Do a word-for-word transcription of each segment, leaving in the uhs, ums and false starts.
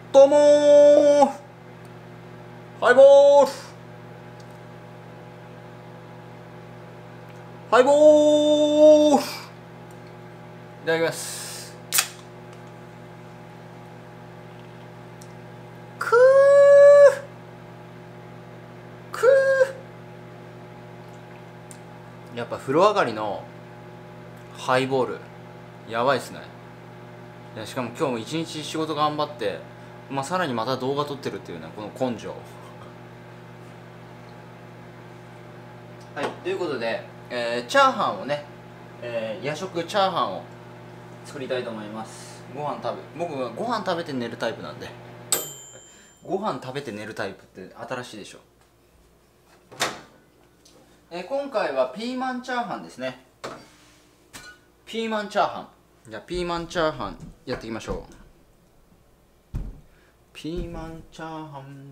どうもー、ハイボールハイボールいただきます。くーくーやっぱ風呂上がりのハイボールやばいっすね。いやしかも今日も一日仕事頑張って、まあ、さらにまた動画撮ってるっていうね、この根性。はい、ということで、えー、チャーハンをね、えー、夜食チャーハンを作りたいと思います。ご飯食べ僕はご飯食べて寝るタイプなんで、ご飯食べて寝るタイプって新しいでしょ。えー、今回はピーマンチャーハンですね。ピーマンチャーハン、じゃあピーマンチャーハンやっていきましょう。ピーマンチャーハン、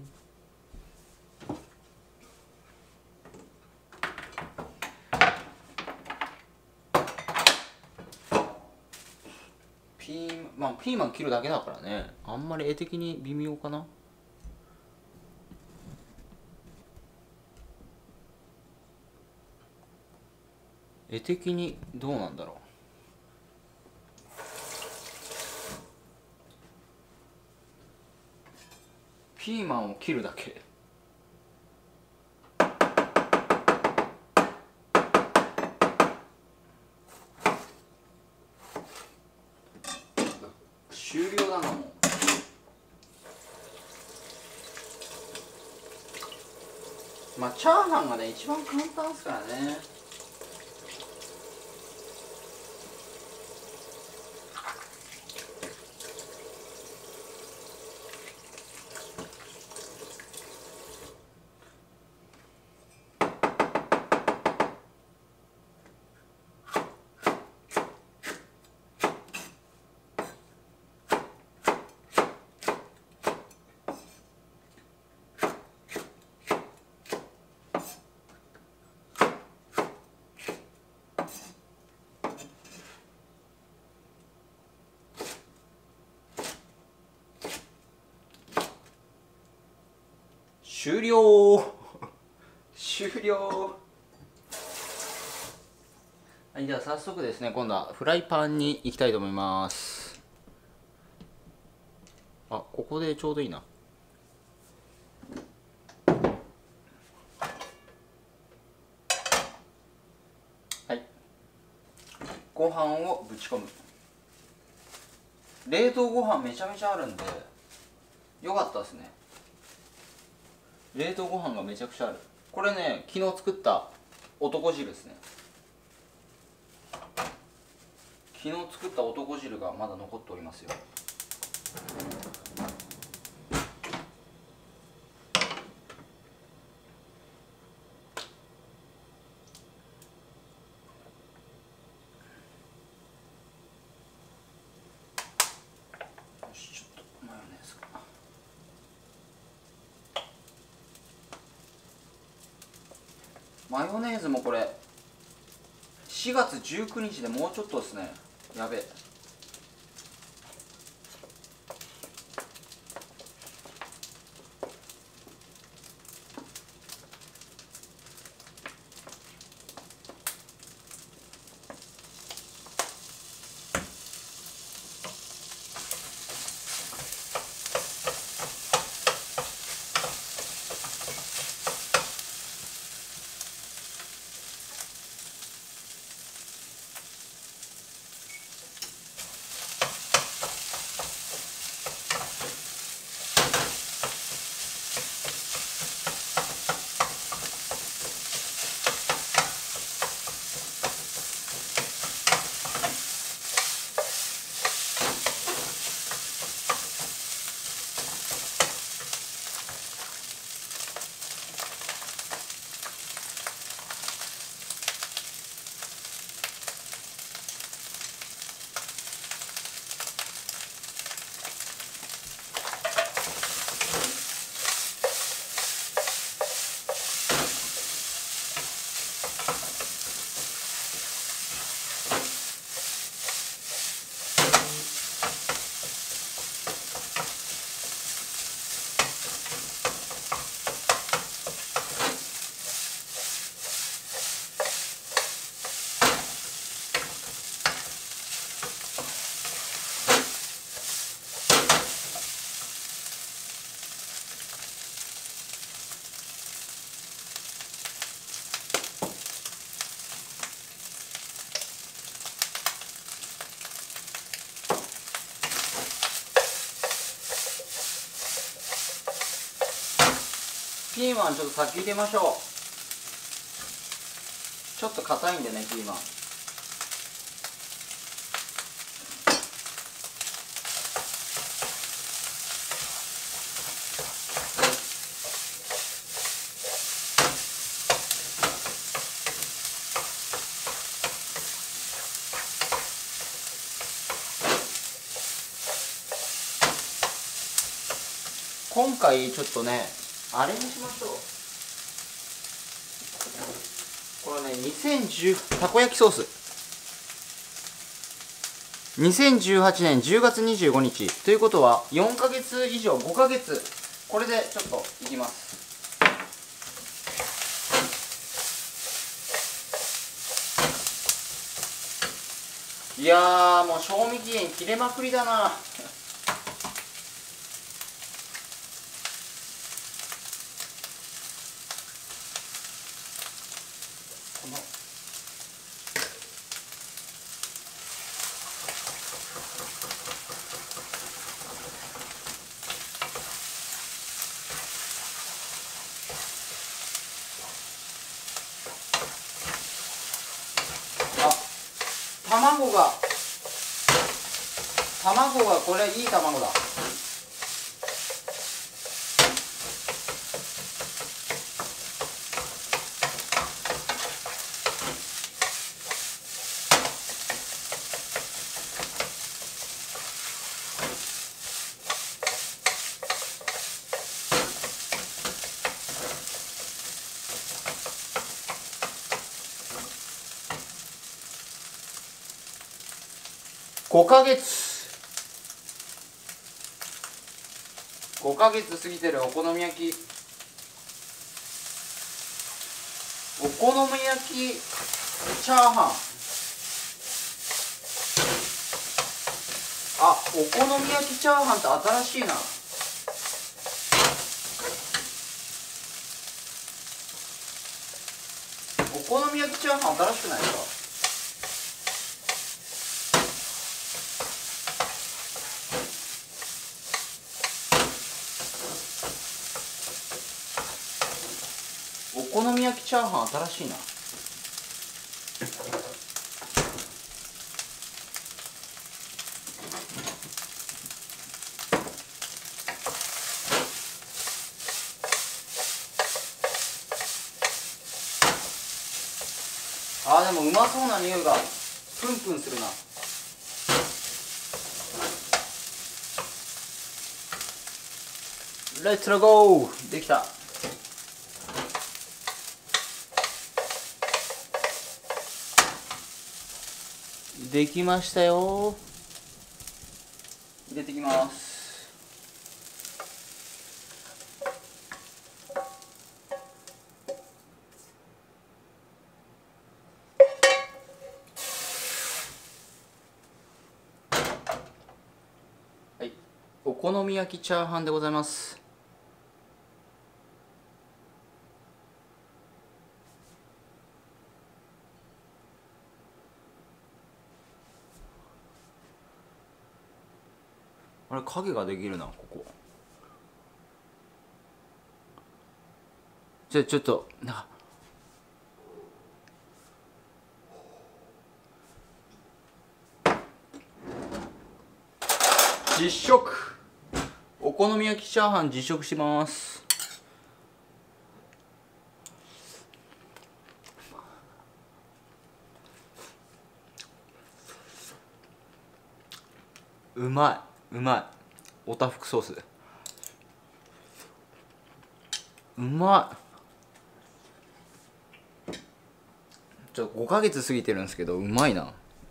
ピーマン、まあ、ピーマン切るだけだからね、あんまり絵的に微妙かな。絵的にどうなんだろう。ピーマンを切るだけ。終了だなもう。まあチャーハンがね一番簡単ですからね。終了終了。はい、じゃあ早速ですね、今度はフライパンに行きたいと思います。あ、ここでちょうどいいな。はい、ご飯をぶち込む。冷凍ご飯めちゃめちゃあるんでよかったですね。冷凍ご飯がめちゃくちゃある。これね、昨日作った男汁ですね。昨日作った男汁がまだ残っておりますよ。よし、ちょっとマヨネーズか。マヨネーズもこれしがつじゅうくにちでもうちょっとですね。やべえ。 ピーマンちょっと先入れましょう。ちょっと硬いんでね、ピーマン。今回ちょっとね、あれにしましょう。これね、にせんじゅうたこ焼きソースにせんじゅうはちねんじゅうがつにじゅうごにちということはよんかげつ以上、ごかげつ、これでちょっといきます。いやー、もう賞味期限切れまくりだな。卵が卵がこれいい卵だ。ごかげつごかげつ過ぎてるお好み焼きお好み焼きチャーハン。あ、お好み焼きチャーハンって新しいな。お好み焼きチャーハン新しくないですか？お好み焼きチャーハン新しいな。あー、でもうまそうな匂いがプンプンするな。レッツゴー。できた。できましたよ。入れてきます。はい、お好み焼きチャーハンでございます。あれ、影ができるな、ここ。じゃあちょっとな、実食。お好み焼きチャーハン実食します。うまいうまい。おたふくソースうまい。ちょっとごかげつ過ぎてるんですけどうまいな。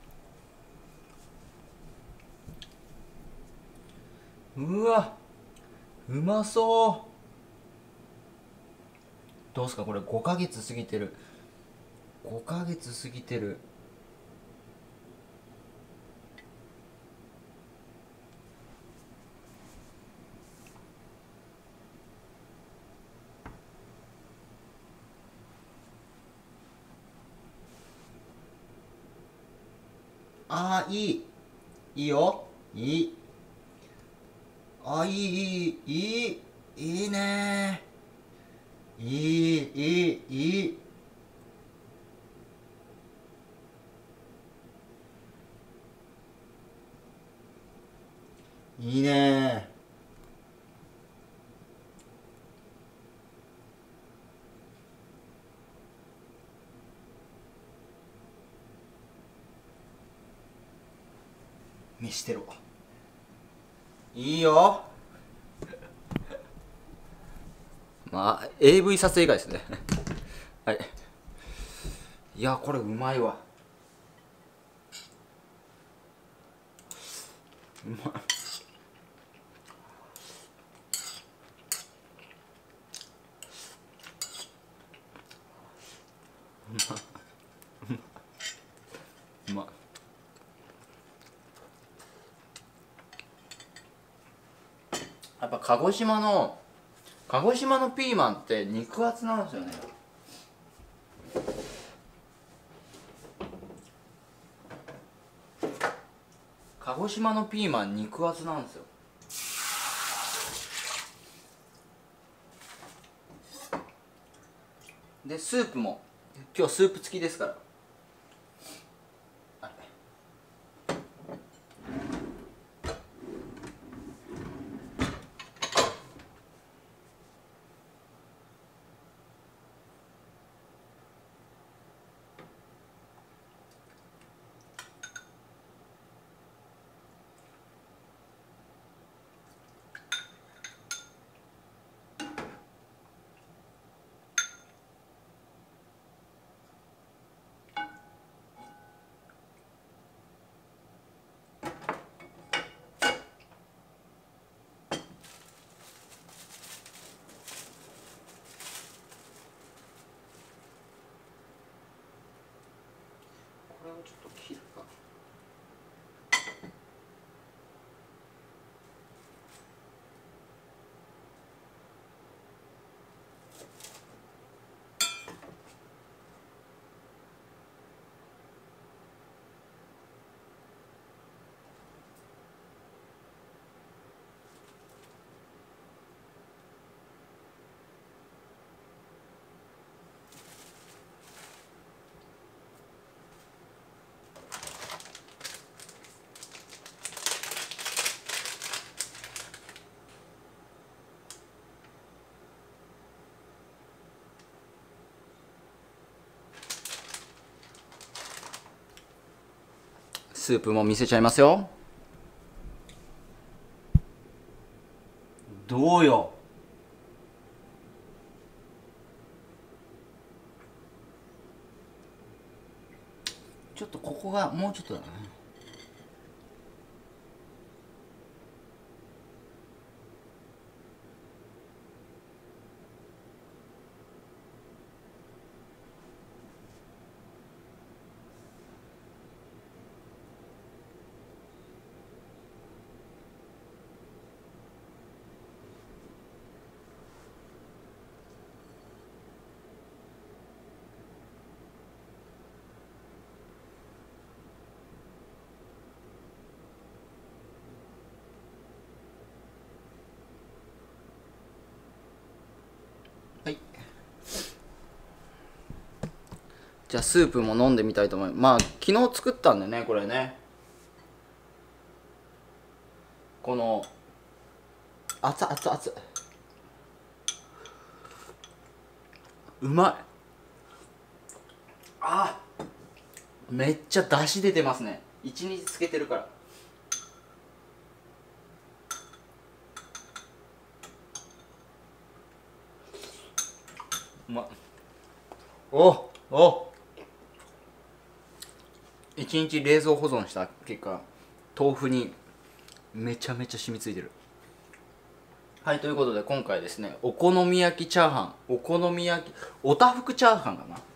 うわ、うまそう。どうすかこれ、ごかげつ過ぎてる。ごかげつ過ぎてる。あー、いいいいよ。いい。あー、いいいいいいいいねいいいいいい。いいね。見してろ。いいよ。まあ エーブイ 撮影会ですねはい。いやこれうまいわ。うまい。うまい。やっぱ鹿児島の鹿児島のピーマンって肉厚なんですよね。鹿児島のピーマン肉厚なんですよ。でスープも今日スープ付きですから。これをちょっと切るか。スープも見せちゃいますよ。どうよ。ちょっとここがもうちょっとだな。はい。じゃあスープも飲んでみたいと思います。まあ昨日作ったんでね、これね。この熱々熱々うまい。あめっちゃ出汁出てますね。一日つけてるから。うまっ。おお一日冷蔵保存した結果豆腐にめちゃめちゃ染みついてる。はい、ということで今回ですね、お好み焼きチャーハン、お好み焼きおたふくチャーハンかな。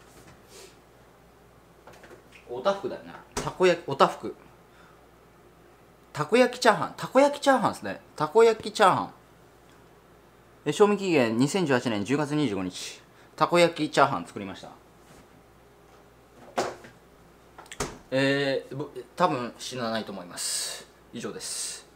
おたふくだよな。たこ焼きおたふくたこ焼きチャーハン、たこ焼きチャーハンですね。たこ焼きチャーハンえ賞味期限にせんじゅうはちねんじゅうがつにじゅうごにち。たこ焼きチャーハン作りました。えー、多分死なないと思います。以上です。